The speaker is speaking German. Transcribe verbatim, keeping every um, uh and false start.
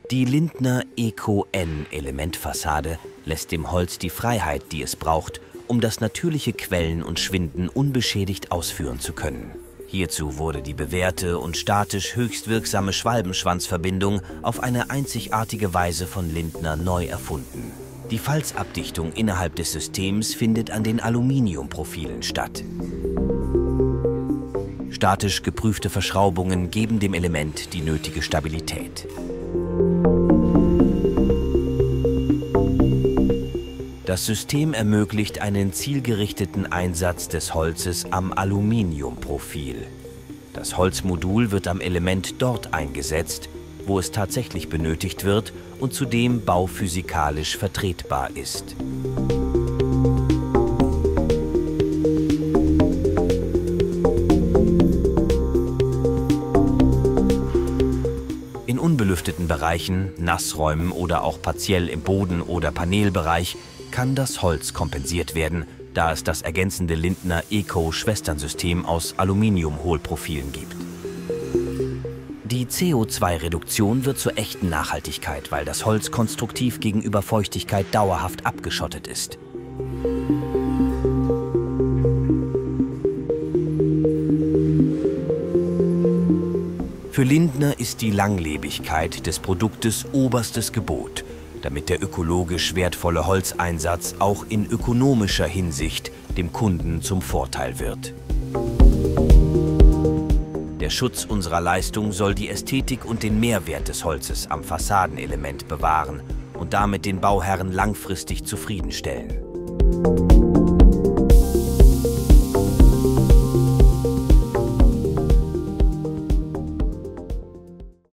Die Lindner Eco-N-Elementfassade lässt dem Holz die Freiheit, die es braucht, um das natürliche Quellen und Schwinden unbeschädigt ausführen zu können. Hierzu wurde die bewährte und statisch höchst wirksame Schwalbenschwanzverbindung auf eine einzigartige Weise von Lindner neu erfunden. Die Falzabdichtung innerhalb des Systems findet an den Aluminiumprofilen statt. Statisch geprüfte Verschraubungen geben dem Element die nötige Stabilität. Das System ermöglicht einen zielgerichteten Einsatz des Holzes am Aluminiumprofil. Das Holzmodul wird am Element dort eingesetzt, wo es tatsächlich benötigt wird und zudem bauphysikalisch vertretbar ist. In unbelüfteten Bereichen, Nassräumen oder auch partiell im Boden- oder Panelbereich kann das Holz kompensiert werden, da es das ergänzende Lindner Eco-Schwesternsystem aus Aluminium-Hohlprofilen gibt. Die C O zwei Reduktion wird zur echten Nachhaltigkeit, weil das Holz konstruktiv gegenüber Feuchtigkeit dauerhaft abgeschottet ist. Für Lindner ist die Langlebigkeit des Produktes oberstes Gebot, damit der ökologisch wertvolle Holzeinsatz auch in ökonomischer Hinsicht dem Kunden zum Vorteil wird. Der Schutz unserer Leistung soll die Ästhetik und den Mehrwert des Holzes am Fassadenelement bewahren und damit den Bauherren langfristig zufriedenstellen.